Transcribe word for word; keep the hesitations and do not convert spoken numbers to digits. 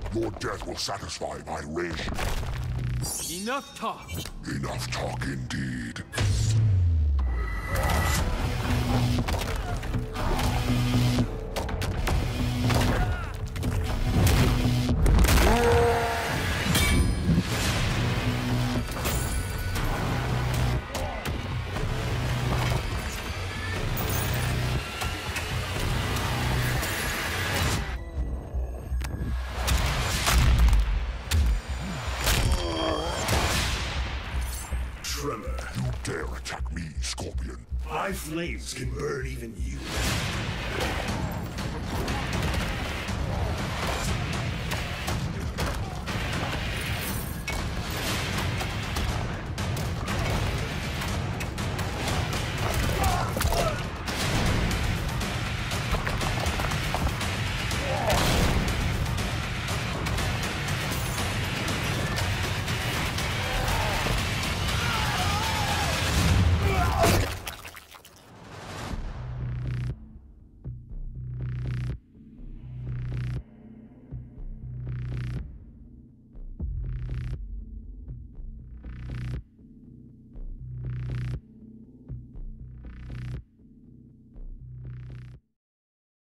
Your death will satisfy my rage. Enough talk. Enough talk indeed. You dare attack me, Scorpion. My flames can burn even you.